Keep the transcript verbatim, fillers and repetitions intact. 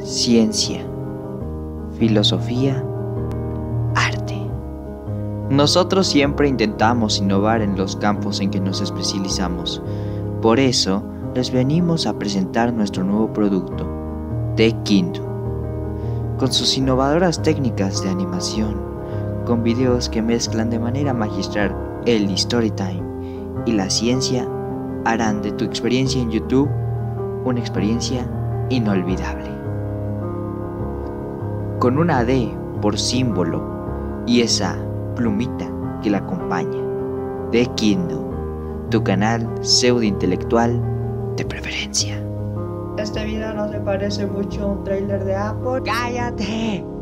ciencia, filosofía, arte. Nosotros siempre intentamos innovar en los campos en que nos especializamos. Por eso, les venimos a presentar nuestro nuevo producto, TechKindu, con sus innovadoras técnicas de animación, con videos que mezclan de manera magistral el storytime y la ciencia, harán de tu experiencia en YouTube una experiencia inolvidable. Con una D por símbolo y esa plumita que la acompaña, TechKindu, tu canal pseudointelectual de preferencia. Este video no se parece mucho a un trailer de Apple. ¡Cállate!